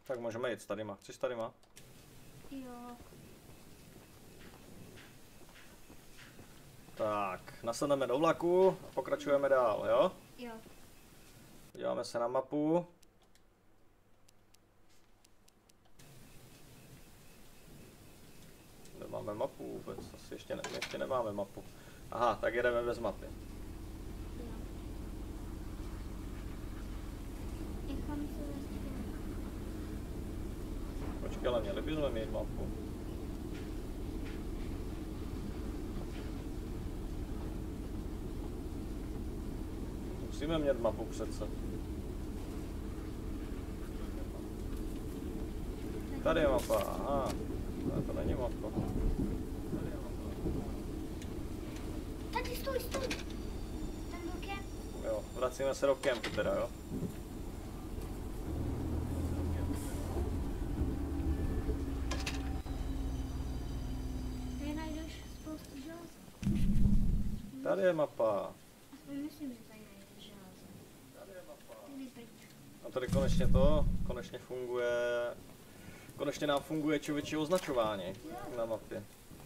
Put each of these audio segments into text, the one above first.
Tak můžeme jít s tadyma. Chceš tadyma? Jo. Tak, nasedneme do vlaku a pokračujeme dál, jo? Jo. Díváme se na mapu. Kde máme mapu vůbec? Asi ještě nemáme mapu. Aha, tak jedeme bez mapy. Jo. Nechám se vlastně. Počkej, ale měli bychom mít mapu. Musíme mít mapu přece. Tady je mapa, aha. To není mapa. Tady stůj. Tam do kempu. Jo, vracíme se do kempu teda, jo. Tady najdeš spoustu železa. Tady je mapa. Aspoň myslím, že tady najdeš železo. Tady je mapa. Tady pryč. A tady konečně funguje. Konečně nám funguje člověčí označování na mapě.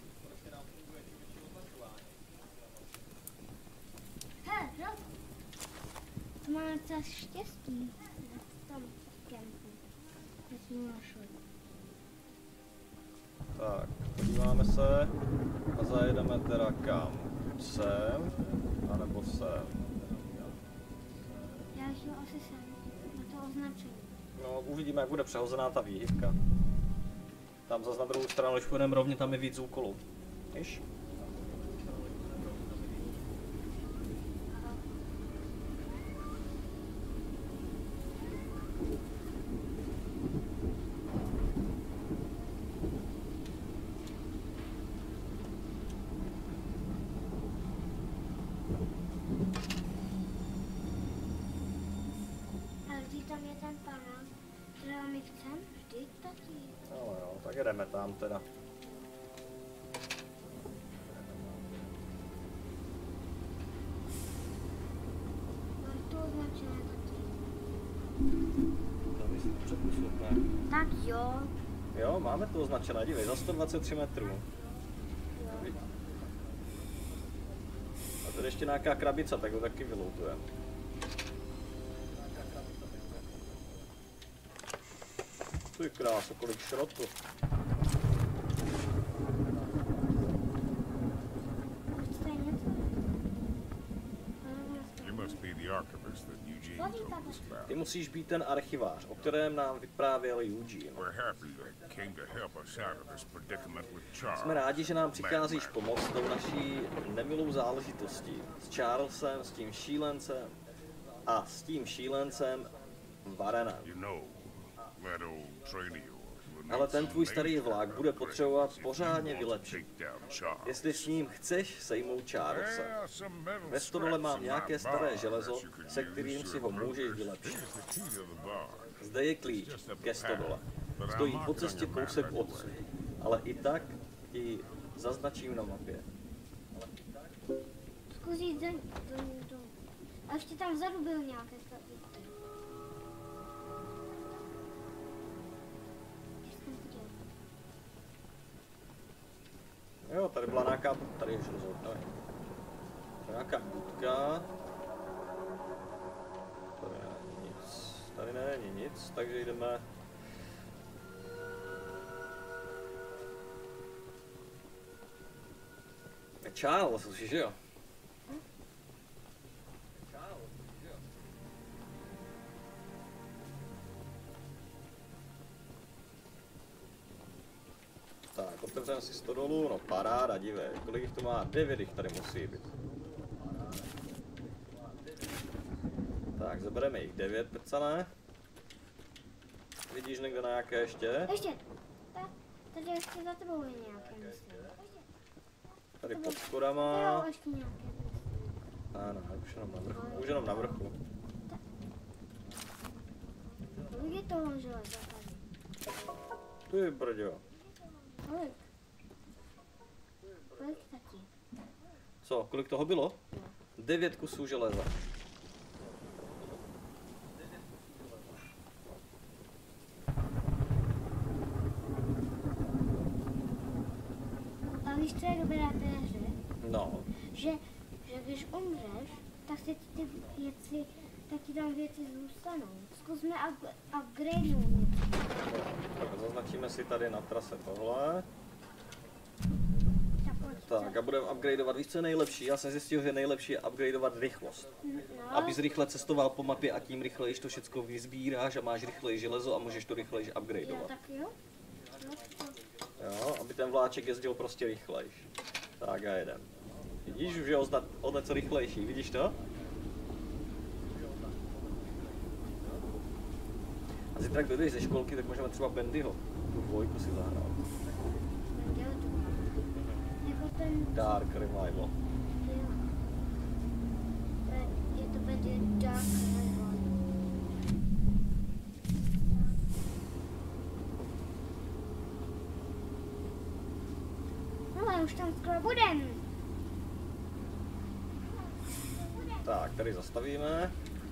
Hele, no. To máme docela štěstí. Tam v kempu. Teď jsme našli. Tak, podíváme se a zajedeme teda kam? Sem, anebo sem. Já šel asi sem. Na to označení. No, uvidíme, jak bude přehozená ta výhybka. Tam zase na druhou stranu, když půjdeme rovně, tam je víc úkolů. Víš? Ale vždy tam je ten panel, kterého my chceme. Vždy taky. No jo, tak jedeme tam teda. Mám to označené taky. Tam si přepusu, ne? Tak jo. Jo, máme to označené, dívej, za 123 metrů. Jo. A tady ještě nějaká krabice, tak ho taky vyloutujeme. Ty kráso, kolik šrotu. Chcete něco? You must be the archivist that Eugene told us about. Ty musíš být ten archivář, o kterém nám vyprávěl Eugene. We're happy you came to help us out of this predicament with Charles. Jsme rádi, že nám přicházíš pomoct tou naší nemilou záležitostí. S Charlesem, s tím šílencem a s tím šílencem Varenem. You know, that old trainee will Ale ten tvůj starý vlak bude potřebovat pořádně vylepšit. take down Charles. Jestli s ním chceš sejmout Charlesa. Well, some metal Ve stodole mám scraps in nějaké my staré bar železo, that you could se use kterým to si ho můžeš improve. vylepšit. Here's the key to the bar. Zde je klíč ke stodole. Stojí po cestě kousek odsud. Ale i tak ti zaznačím na mapě. Zkus jít do. A ještě tam vzadu byl nějaké krabice. Jo, tady byla nějaká, tady je železo, tady. Nějaká budka. Tady není nic, takže jdeme. Charles, slyšíš, jo? Tak, otevřeme si stodolu, no paráda, dívej, kolik jich to má? 9 jich tady musí být. Tak, zabereme jich 9, prcané. Vidíš někde na jaké ještě? Ještě. Tady ještě za tebou je nějaké, myslím. Tady pod schodama. Jo, ještě nějaké. Ano, už jenom na vrchu. Už jenom na vrchu. Kolik je toho železa tady? Ty brďo. Kolik? Kolik taky? Co, kolik toho bylo? 9 kusů železa. No. Že když umřeš, tak si ty věci, tak ti tam věci zůstanou. Zkusme upgradenout něco. Tak zaznačíme si tady na trase tohle. Tak, Tak a budeme upgradeovat, víš co je nejlepší? Já jsem zjistil, že nejlepší je upgradeovat rychlost. no. Abys rychle cestoval po mapě a tím rychleji to všechno vyzbíráš a máš rychleji železo a můžeš to rychleji upgradeovat. Jo, tak jo. Jo, aby ten vláček jezdil prostě rychlejš. Tak a jedem. Vidíš, už je o něco rychlejší, vidíš to? A zítra, když jdeš ze školky, tak můžeme třeba Bandyho, tu dvojku si zahrát. Jako ten... Dark Revival. Jo. Je to będzie Dark Revival. No ale už tam skoro budem. Tak, tady zastavíme.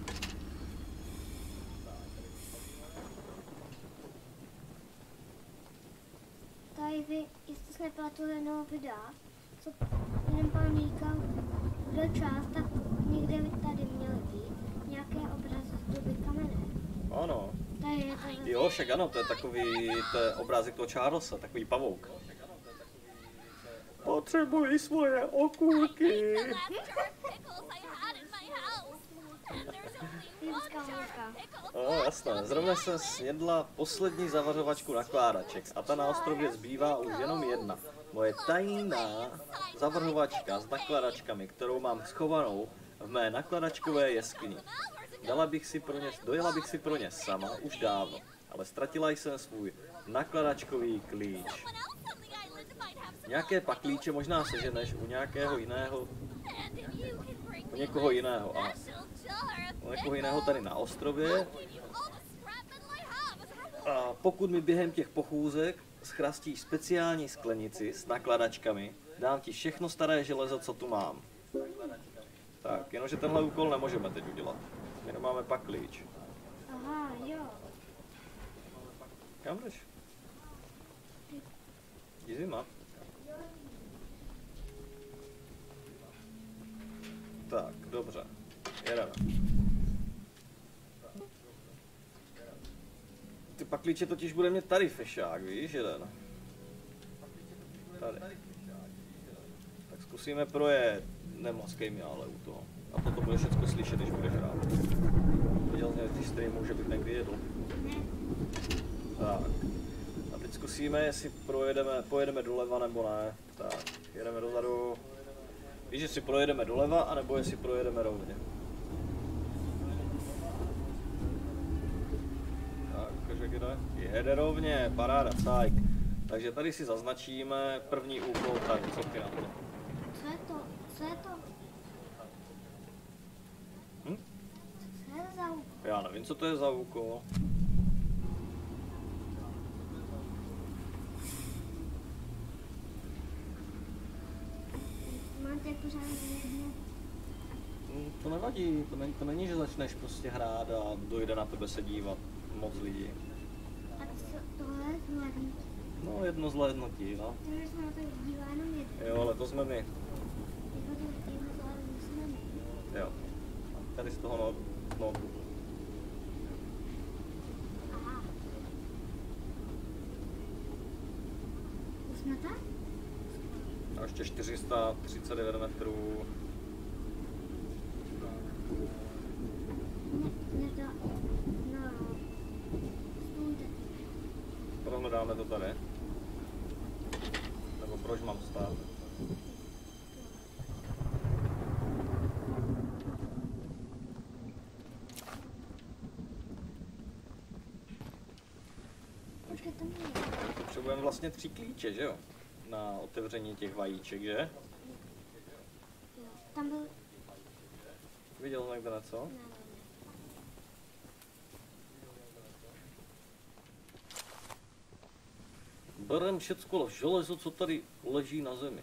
Tady vy, jestli jsi nepamatuju jednoho videa, co jeden pán říkal, byl čas, tak někde by tady měly být nějaké obrazy z doby kamene. Ano. Tady je to... Jo, však ano, to je takový, to je obrázek toho Charlesa, takový pavouk. Potřebuji svoje okurky. No jasné, zrovna jsem snědla poslední zavařovačku nakládaček a ta na ostrově zbývá už jenom jedna. Moje tajná zavařovačka s nakladačkami, kterou mám schovanou v mé nakladačkové jeskyni. Dojela bych si pro ně sama už dávno, ale ztratila jsem svůj nakladačkový klíč. Nějaké pak klíče možná seženeš u nějakého jiného, u někoho jiného, aha. U někoho jiného tady na ostrově. A pokud mi během těch pochůzek schrastíš speciální sklenici s nakladačkami, dám ti všechno staré železo, co tu mám. Tak, jenomže tenhle úkol nemůžeme teď udělat. My nemáme pak klíč. Aha, jo. Kam jdeš? Jdi zima. Tak, dobře. Jedeme. Ty paklíče totiž bude mít tady fešák, víš, jeden. Tady. Tak zkusíme projet. Nemockej mě ale u toho. A toto bude všechno slyšet, když budeš hrát. Viděl jsem ty streamů, že bych někdy jedl. Tak. A teď zkusíme, jestli pojedeme doleva nebo ne. Tak, jedeme dozadu. Víš, jestli projedeme doleva, anebo jestli projedeme rovně. Tak, ukaž, kde? Jede rovně, paráda, cajk. Takže tady si zaznačíme první úkol tady, co ty na to? Co je to? Co je to? Hm? Co je to za úkol? Já nevím, co to je za úkol. Máte pořád jedno. To nevadí, to není, že začneš prostě hrát a dojde na tebe se dívat moc lidí. A tohle je zhlédnutí. No, jedno zhlédnutí, no. Takže se na to dívá jenom jedno. Jo, ale to jsme my. Jedno zhlédnutí jsme my. Jo. Tady z toho notebooku. Aha. Už jsme tam? A ještě 439 metrů. No. Stůjte. Prohledáme to tady. Nebo proč mám stát? Počkej, tam je. Potřebujeme vlastně 3 klíče, že jo? Na otevření těch vajíček, že? Jo, tam byl... Viděl jsi někde něco? Ne. Berem všecko železo, co tady leží na zemi.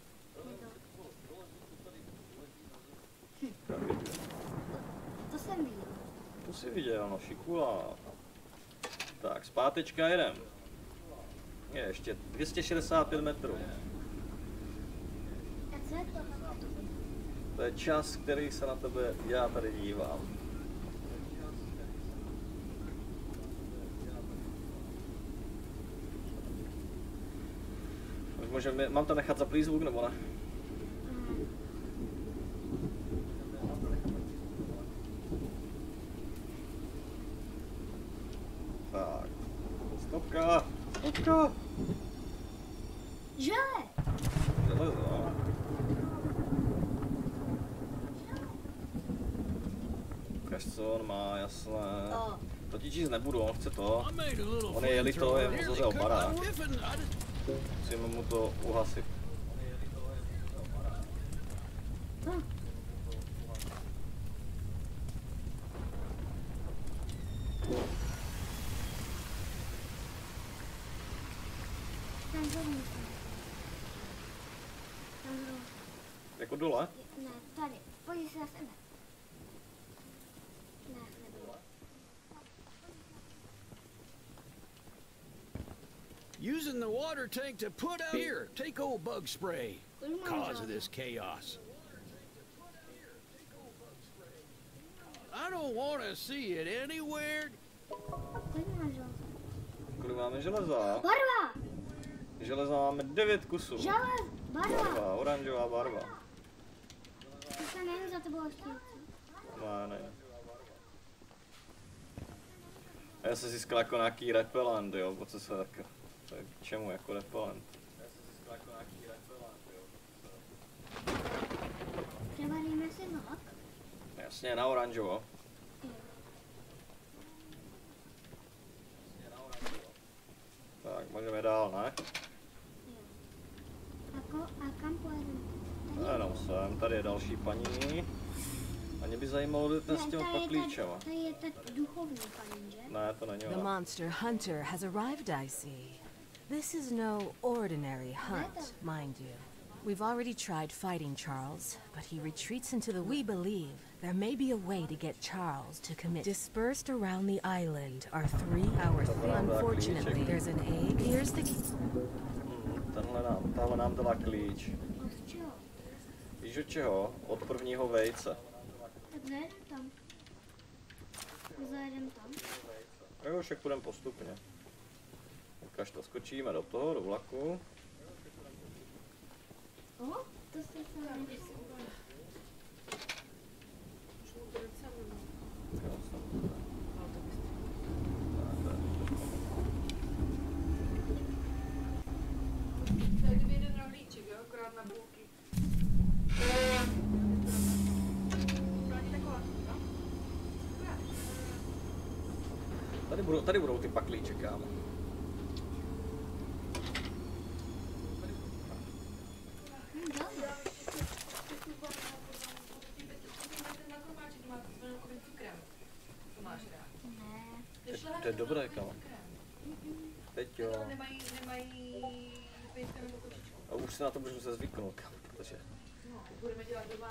To jsem viděl. To jsi viděl, no šikula. Tak, zpátečka jedem. Je ještě 265 metrů. A co je to? To je čas, který se na tebe já tady dívám. Mám to nechat zaplý zvuk, nebo ne? Tak. Stopka! Stopka! Žele! Železo. Ukaž, co on má, jasné. To ti číst nebudu, on chce to. On je jeli to, je zhořel barák. Musíme mu to uhasit. Jako dole? Ne, tady. Pojď se na sebe. Ne, nebylo. Using the water tank to put out here. Take old bug spray. Cause of this chaos. I don't want to see it anywhere. Kolik máme železa? Barva! Železa máme 9 kusů. Želez! Barva! Oranžová barva. To se není za tebou ještě. Ne. Já jsem získal jako nějaký repelent, jo, po co se tak... To je k čemu jako repelent? Převaríme si vlak. Jasně, na oranžovo. Tak, můžeme dál, ne? A kam pojedeme? Jenom sem, tady je další paní. A mě by zajímalo, kde ten s těma paklíčema. Tady je ten duchovní paní, že? Ne, to není The ona. monster hunter has arrived, I see. This is no ordinary hunt, mind you. We've already tried fighting Charles, but he retreats into the... We believe there may be a way to get Charles to commit. Dispersed around the island are 3 hours. Unfortunately, there's an egg. Here's the key. Tahle nám dala klíč. Od čeho? Víš od čeho? Od prvního vejce. Tak zajedem tam. Zajedem tam. Jo, však půjdeme postupně. Ukaž to, skočíme do toho, do vlaku. To se tam nevysvětlí. Tady budou ty paklíče, kámo. To je dobré, kámo. Teď jo. A už se na to můžu se zvyknout, kámo, protože... Budeme dělat doma.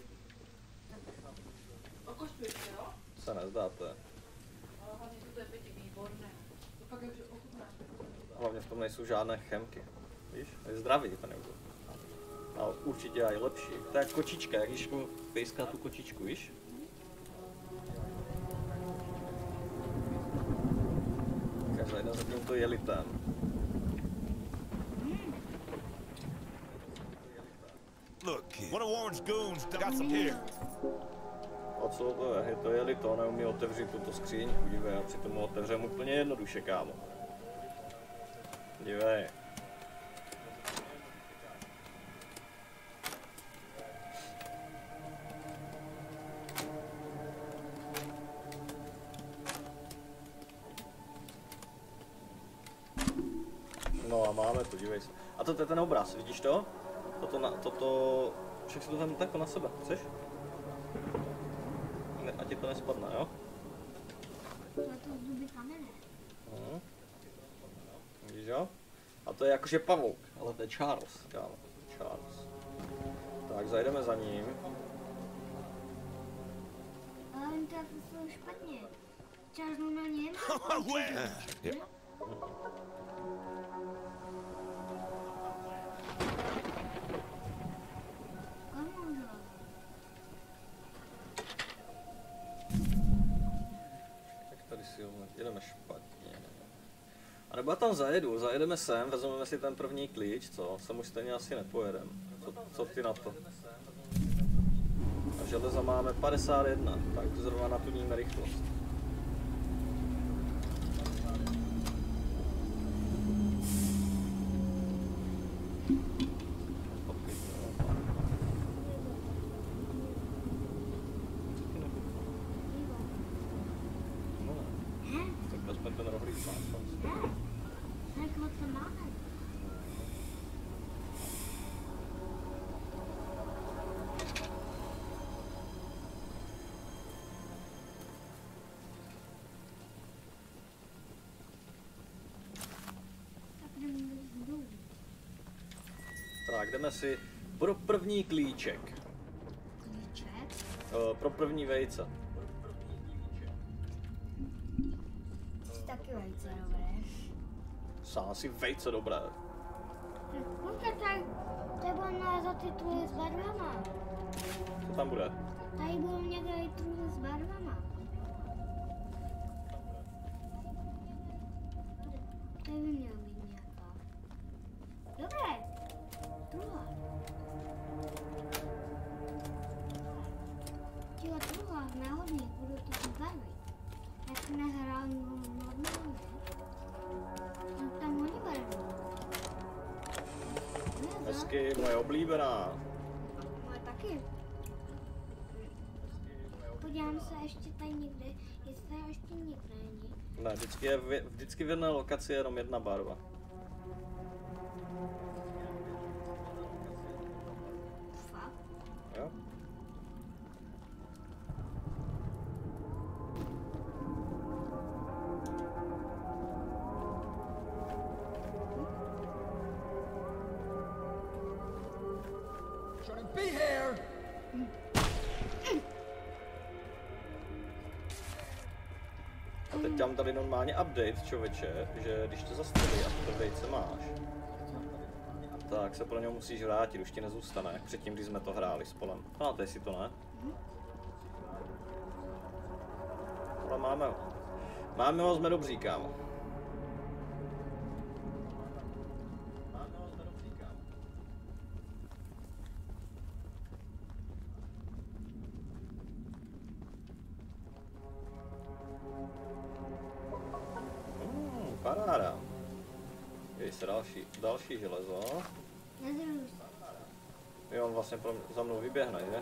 Okoštuješ to, jo? Se nezdá, to je. Ale hlavně to je pěti výborné. To fakt je, že ochutnáš. Hlavně v tom nejsou žádné chemky. Víš? Je zdravý, to nebudu. A určitě i lepší. To je jak kočička, jak když mu pejská tu kočičku, víš? Každá jedna za tímto jelitem. Look, kid. One of Warren's goons got some here. A co to je? Je to jelito, neumí otevřít tuto skříňku, dívej, a přitom ho otevřeme úplně jednoduše, kámo. Dívej. No a máme to, dívej se. A to je ten obraz, vidíš to? Toto... Však si to tam takto na sebe, chceš? Ne, ať ti to nespadne, jo? To je to zuby kamene. Vidíš jo? A to je jakože pavouk, ale to je Charles, kámo. Charles. Tak, zajdeme za ním. Ale oni to jsou špatně. Čážnou na něm. Kam on jel? Nebo já tam zajedeme sem, vezmeme si ten první klíč, co? Sem už stejně asi nepojedem. Co ty na to? A železa máme 51, tak zrovna naplníme rychlost. Tak, jdeme si pro první klíček. Klíček? Pro první vejce. Jsi taky vejce dobré. Sám si vejce dobré. Můžete tady třeba za ty truhy s barvama. Co tam bude? Tady budou někde i truhy s barvama. Tady by měla být nějaká. Dobré. Truha. Těla truha náhodných budou to barvy. Jak se nehrál normálně. Tam oni barvy. Hezky, moje oblíbená. Moje taky. Podívám se ještě tady někde, jestli tady ještě někde není. Ne, vždycky v jedné lokaci je jenom jedna barva. Fakt? Jo? Be here! A teď tam tady normálně update, člověče, že když to zastaví a to vejce máš, tak se pro něj musíš vrátit, už ti nezůstane, jak předtím, když jsme to hráli spolem. Máte si to, ne? Ale máme ho, jsme dobří, kámo. Paráda. Dej se další železo. Nezruš. Jo, on vlastně za mnou vyběhne, že?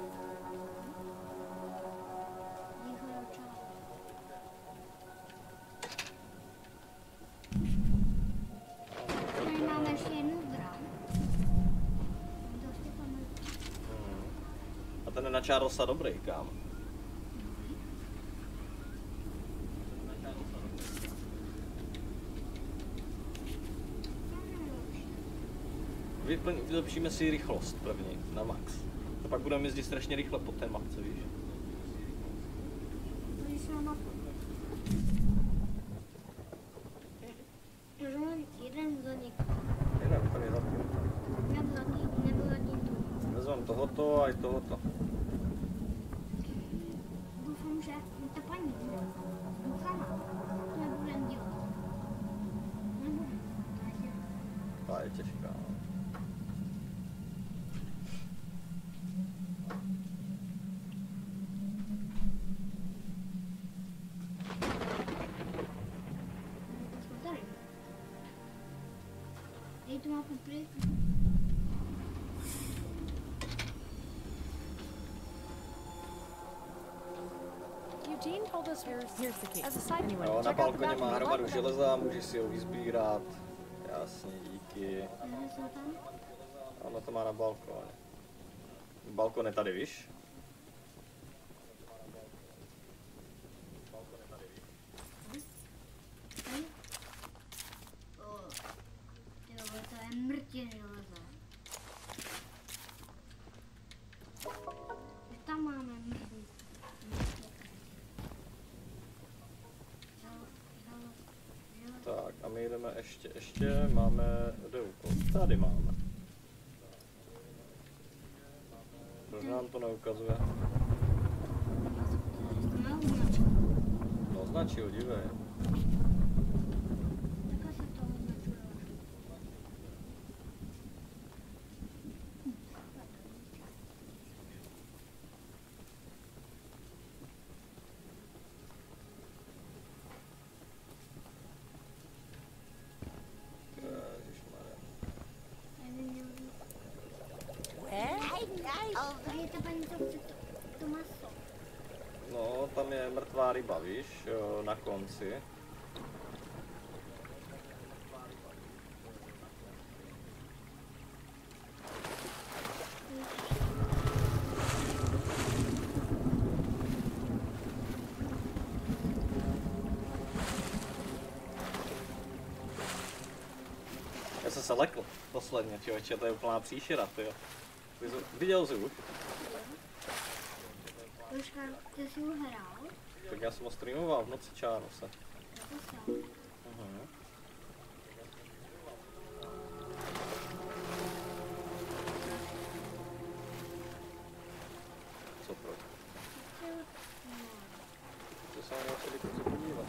Tady máme ještě jednu zbraň. A ten je na Charlesa dobrý, kámo. Vylepšíme si rychlost první, na max. A pak budeme jezdit strašně rychle po té mapce, víš? Když na mapu. Jeden za někoho. Jeden, tady za tím. Nebo za tím. Vezmeme tohoto a i tohoto. Doufám, že ta paní Duchana to nebudem dělat. Nebudem. Ta je těžká. Dej tu mapu pryč. Eugene told us here's the key. As a side you Jo, na balkoně má hromadu železa, můžeš si ho vyzbírat. Jasně, díky. Ono to má na balkoně. Balkon je tady, víš? To je mrtě železa. Tam máme mrtě. Tak a my jdeme ještě máme kde úkol? Tady máme. Proč nám to neukazuje? No označil, dívej. Takhle se to ta paní, co chce to maso. No, tam je mrtvá ryba, víš, na konci. Já jsem se lekl posledně, člověče, to je úplná příšera, tyjo. Viděl jsi už? Počkám, ty jsi už hrál? Tak já jsem ho streamoval v noci Čárose. Co proč? To se na chtěli něco podívat.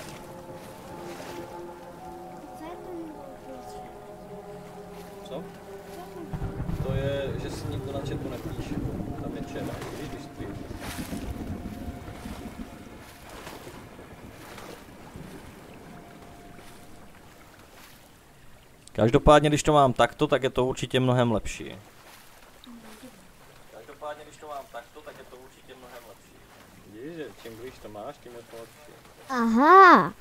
Co je to uprostřed? Co? To je, že si nikdo na chatu nepíše. Tam je černá, když stream. Každopádně, když to mám takto, tak je to určitě mnohem lepší. Každopádně, když to mám takto, tak je to určitě mnohem lepší. Vidíš, že čím blíž to máš, tím je to lepší. Aha.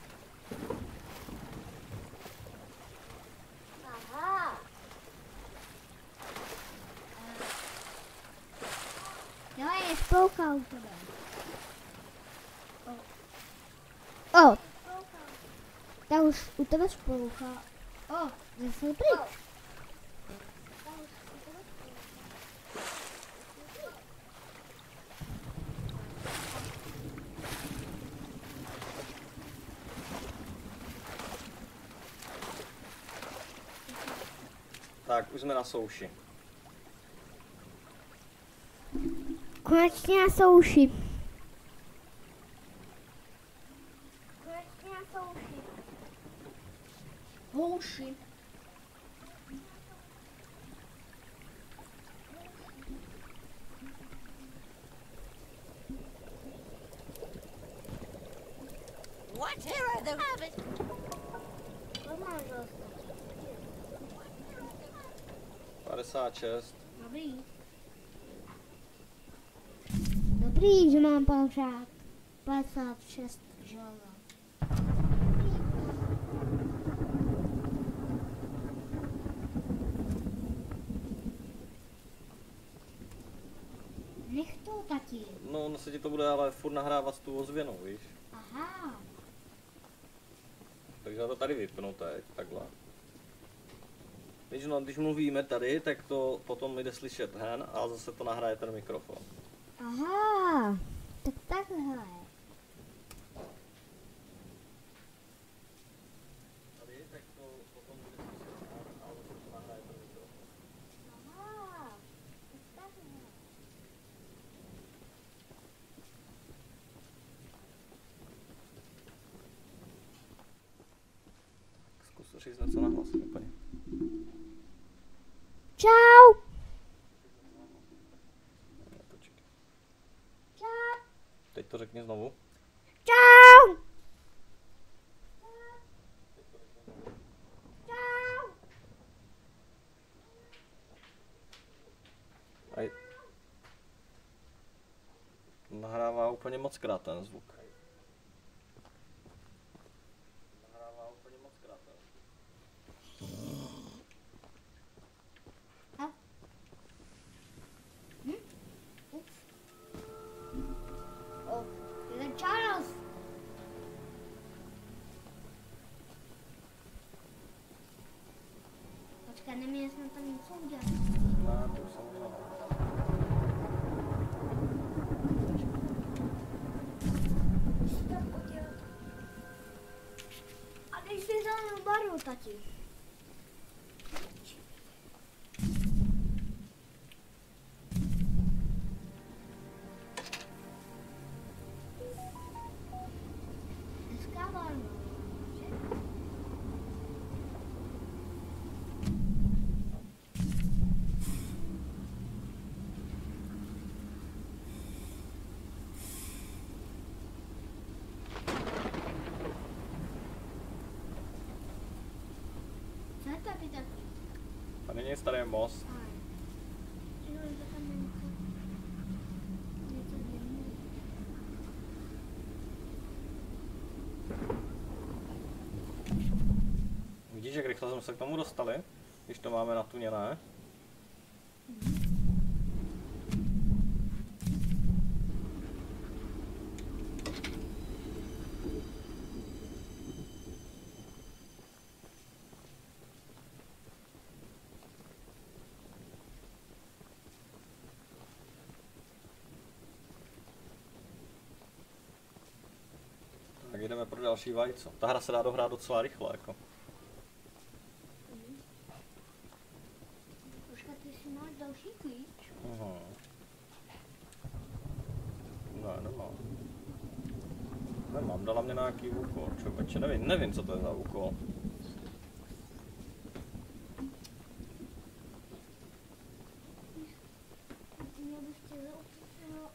Aha. Jo, je spouka u tebe. O. Ta už u tebe spouka. O, zase pryč. Tak, už jsme na souši. Konečně na souši. Konečně na souši. Houši. Whatever the rabbit. To máš dost. 56. Dobrý. Dobrý, že mám pořád 56 želva. Nech to, tati. No, ono se ti to bude ale furt nahrávat s tu ozvěnou, víš? Aha. Takže já to tady vypnu teď, takhle. Když mluvíme tady, tak to potom jde slyšet hen a zase to nahraje ten mikrofon. Aha. Tak takhle. Tady, tak to potom bude slyšet hen a zase to nahraje ten mikrofon. Aha. Tak takhle. Zkus říct něco nahlas úplně. Čau. Počkej. Čau. Teď to řekni znovu. Čau. Čau. Aj. Nahrává úplně moc krát ten zvuk. Nahrává úplně moc krát ten zvuk. Oh, je ten Charles. Počkej, neměli jsme tam něco udělat. No, to už jsem udělal. A když jsi zelenou barvu, tati. Hezká barva. Co je tady takový? Tady není starý most. Jo, je to tam něco. rychle jsme se k tomu dostali, když to máme natuněné. Tak jdeme pro další vajco. Ta hra se dá dohrát docela rychle, jako. Počkat, jestli máš další klíč. Ne, nemám. Nemám, dala mě nějaký úkol, člověče, nevím, co to je za úkol. Měl bych tě zaupřít,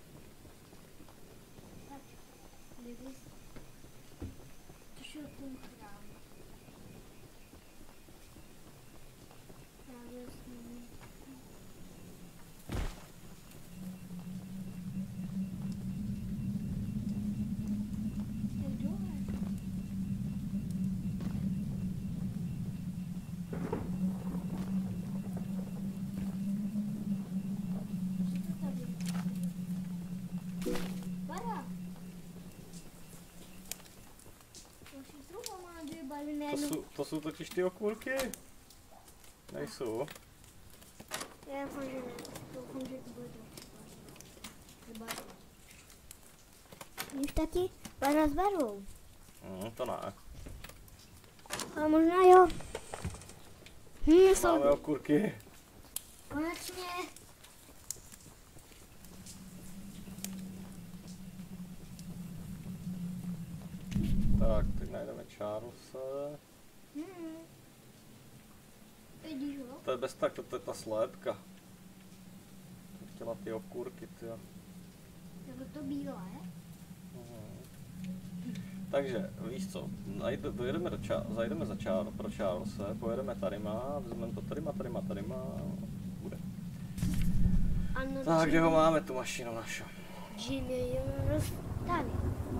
tak, kdybys to šel ten chrám. Právě jsme... Tak dole. Co to tady? Para! Vaši zhruba má dvě barvy najednou. To jsou totiž ty okurky. Nejsou. Já doufám, že ne. Doufám, že to bude to. Víš taky? Para s barvou. To ne. Ale možná jo. Máme okurky. Konečně. Tak, teď najdeme Charlese. Vidíš ho? To je bez tak, to je ta slépka. Chtěla ty okurky, tyjo. Nebo to bílé? Takže, víš co, zajdeme pro Charlese, pojedeme tadyma, vezmeme to tadyma, bude. Ano, Tak, kde ho máme, tu mašinu našu? Jimmy rozstaví.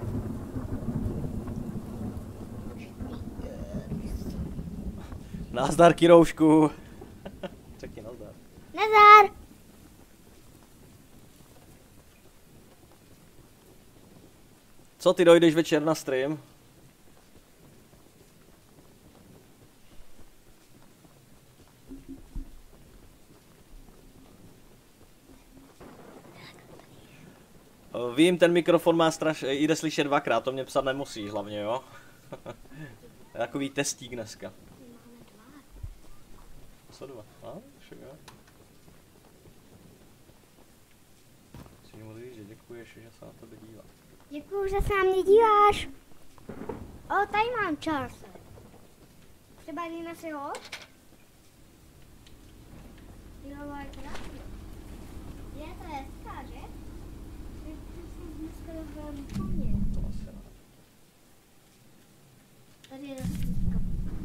Nazdar, Kiroušku. Řekni nazdar. Nazdar! Co, ty dojdeš večer na stream? Vím, ten mikrofon má jde slyšet dvakrát, to mě psat nemusíš hlavně, jo? Takový testík dneska. Co dva? Však jo. Si mu říct, že děkuješ, že se na tebe dívá. Děkuju, že se na mě díváš. O, tady mám Charlese. Třeba díme si ho? Jo, ale krásný. Je to hezká, že? Ty jsi dneska dobrá výpověď. To asi ne. Tady je rozsvítka.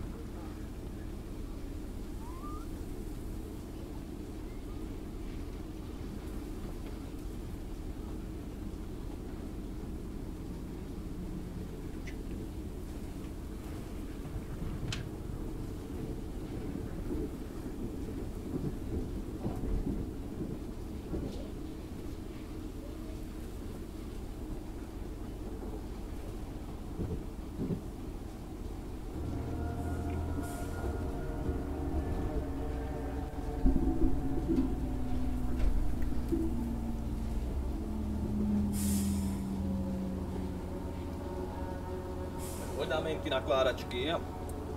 Dáme jim ty nakládačky a...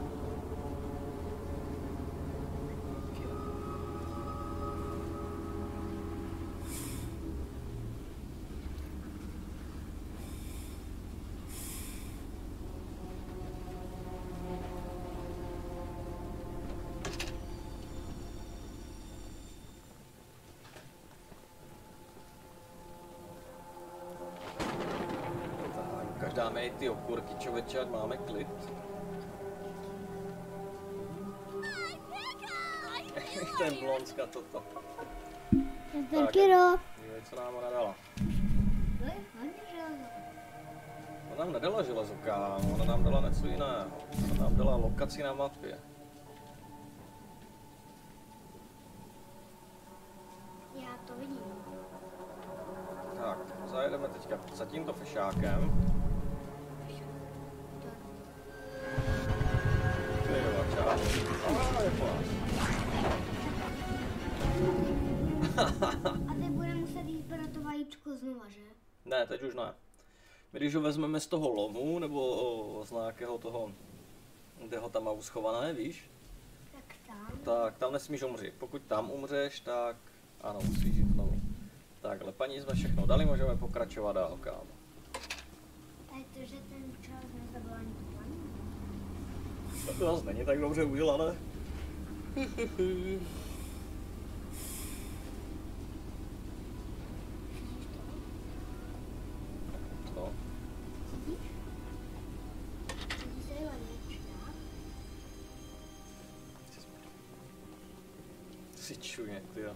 Dáme i ty okurky, člověče, ať máme klid. Ten blonska toto. Tak, Kiro. Dívej, co nám ona dala. To je hodně železa. nám nedala železo, kámo, ona nám dala něco jiné. Ona nám dala lokaci na mapě. Já to vidím. Tak, zajedeme teďka za tímto fešákem. Tyjo, čas. Je po nás. A teď budeme muset jít brát to vajíčko znova, že? Ne, teď už ne. My když ho vezmeme z toho lomu, nebo z nějakého toho, kde ho tam má uschované, víš? Tak tam nesmíš umřít. Pokud tam umřeš, tak ano, musíš jít znovu. Takhle, paní jsme všechno dali, můžeme pokračovat dál, kámo. A je to, že ten čas nezabil ani tu paní? To zase není tak dobře udělané. Co? Si čuně, tyjo.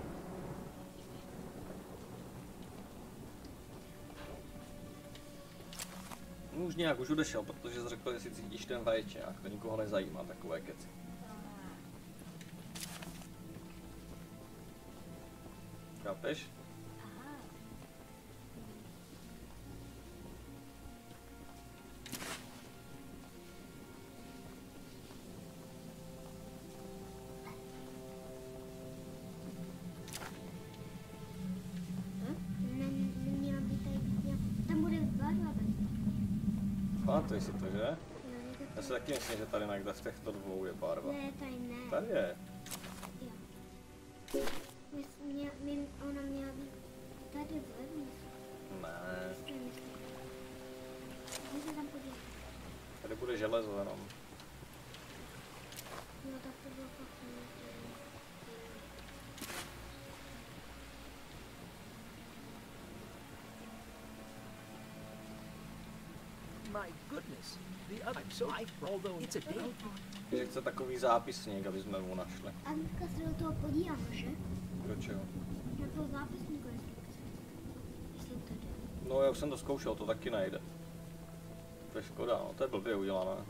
Už nějak už odešel, protože jsi řekl, že si cítíš ten vaječňák, to nikoho nezajímá, takové keci. Chápeš? Neměla být tady, tam bude barva. Pamatuj si to, že? Já si taky myslím, že tady někde v těchto dvou je barva. Ne, tady ne. Tady je. Ona měla být tady vevnitř. Ne. Můžu tam podívat. Tady bude železo jenom. No tak to bylo fakt. My goodness, the other, I'm so although it's a day. Že chce takový zápisník, aby jsme mu našli. A teďka se do toho podívám, že? Do čeho? Na toho zápisníku, jestli to jde. No já už jsem to zkoušel, to taky nejde. To je škoda, no, to je blbě udělané.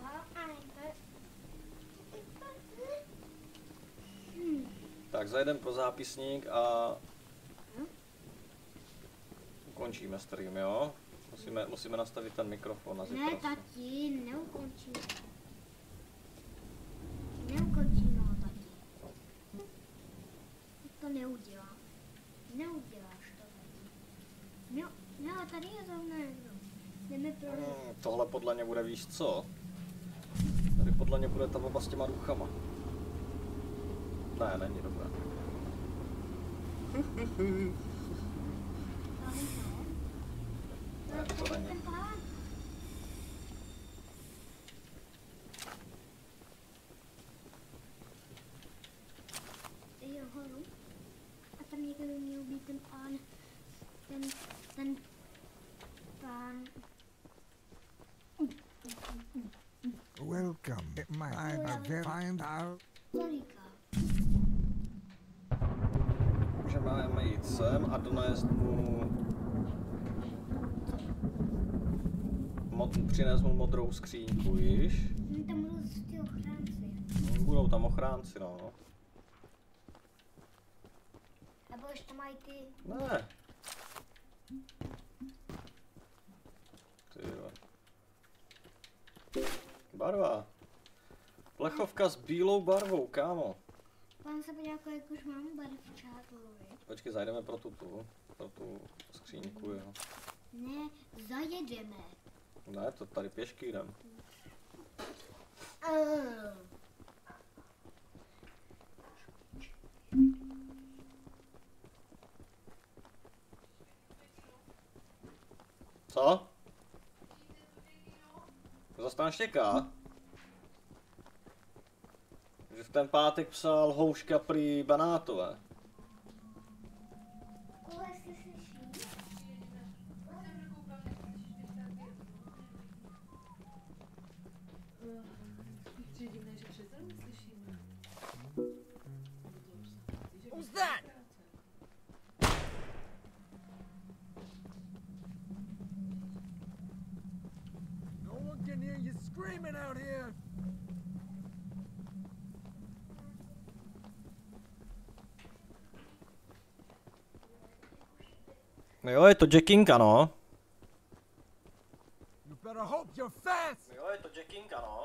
Tak zajedem pro zápisník a ukončíme stream, jo? Musíme nastavit ten mikrofon na zítra. Ne, tati, neukončím. Neukončím ho, tati. To neudělám. Neuděláš to, tati. No, tady je zrovna jedno. Jdeme pro... Tohle podle mě bude, víš co? Tady podle mě bude ta baba s těma duchama. Ne, není dobré. Ne, to není. Jo, horu. A tam někde by měl být ten pán. Ten pán. Welcome. I find out. Co říká? Že máme jít sem a donést mu... Přinést mu modrou skříňku, víš? Tam budou ty ochránci. Budou tam ochránci, no. Nebo ještě mají ty... Ne. Tyjo. Barva. Plechovka s bílou barvou, kámo. Pán se podívá, jak už mám barvčáku, viď? Počkej, zajdeme pro tu skříňku, jo. Ne, zajedeme. Ne, to tady pěšky jdem. Co? To zase tam štěká? Že v ten pátek psal houška prý banátové. Koho jestli slyší? Divné, že přece neslyšíme. Who's that? screaming out here. Jo, je to Jackinka, no. You better hope you're fast. Jo, je to Jackinka, no.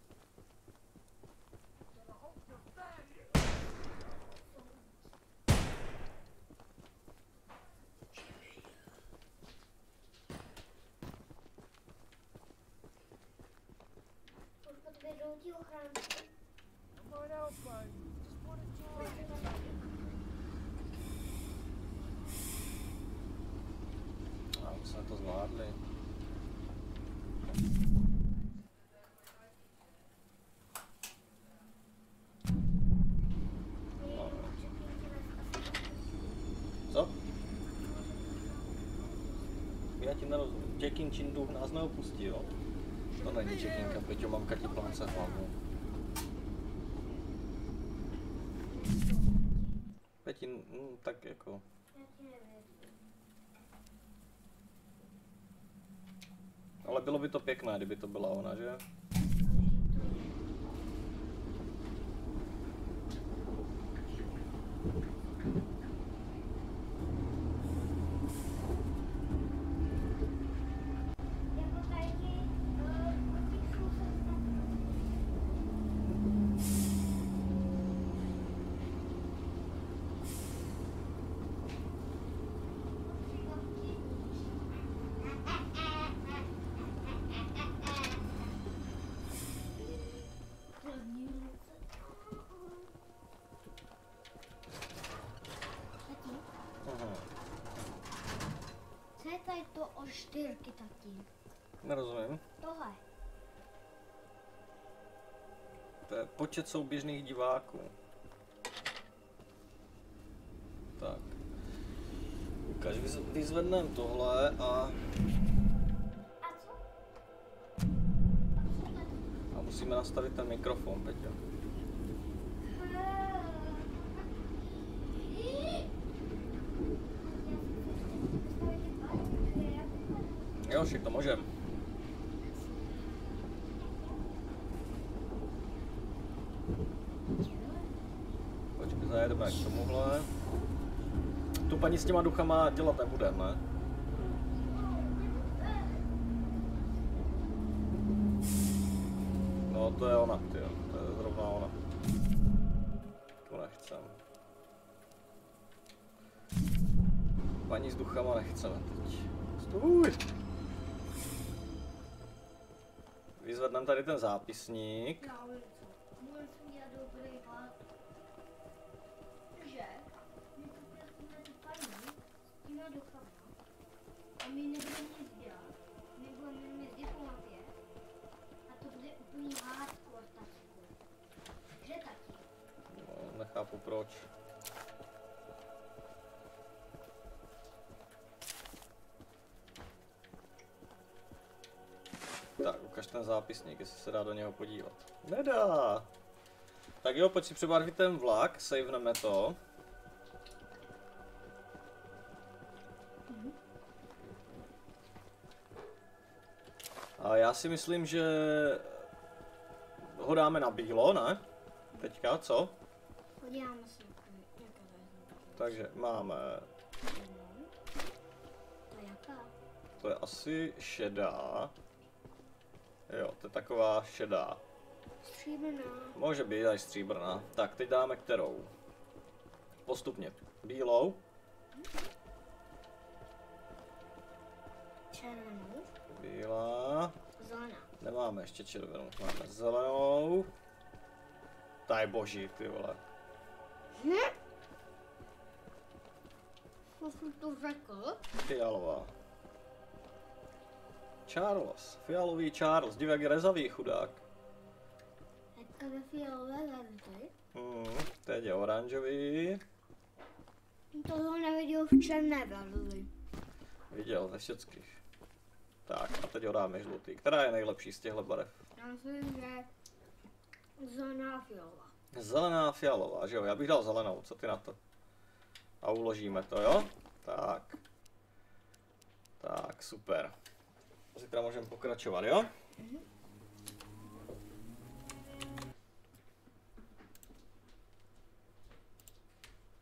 Come on out, bud. Just wanna talk. A už jsme to zvládli. No. Co? Já ti nerozumím. Jackin Chindu nás neopustí, jo? To není Jackinka, Peťo, mamka ti pláce hlavu. Petin, tak jako... Ale bylo by to pěkné, kdyby to byla ona, že? Co je tady to o 4, tati? Nerozumím. Tohle. To je počet souběžných diváků. Tak. Ukaž, vyzvedneme tohle a... A co? A musíme nastavit ten mikrofon, Peťo. Jo, však to můžem. Počkej, zajedeme k tomuhle. Tu paní s těma duchama dělat nebudeme, ne? No to je ona, tyjo. To je zrovna ona. Tu nechcem. Paní s duchama nechceme teď. Stůj! Vyzvedneme tady ten zápisník. Já vím co. Můžeme si udělat dobrý hlad. Že? My tu pěstíme tu paní s těma duchama. A my nebudeme nic dělat. My budeme mít diplomatie. A to bude úplný hardcore, tačku. Že tati? No, nechápu proč. Tak, ukaž ten zápisník, jestli se dá do něho podívat. Nedá! Tak jo, pojď si přebarvit ten vlak, saveneme to. A já si myslím, že ho dáme na bílo, ne? Teďka, co? Podíváme se na jaká Takže máme... to je jaká? To je asi šedá. Jo, to je taková šedá. Stříbrná. Může být až stříbrná. Tak, teď dáme kterou? Postupně. Bílou. Červenou. Bílá. Zelená. Nemáme ještě červenou. Máme zelenou. Taj boží, ty vole. Co jsi to řekl? Fialová. Charles. Fialový Charles. Div, jak je rezavý chudák. Teďka ve fialové verzi. Teď je oranžový. To ho neviděl v černé verzi. Viděl ve všeckých. Tak a teď ho dáme žlutý. Která je nejlepší z těchto barev? Já myslím, že zelená fialová. Zelená fialová, že jo? Já bych dal zelenou, co ty na to? A uložíme to, jo? Tak. Tak, super. Zítra můžeme pokračovat, jo?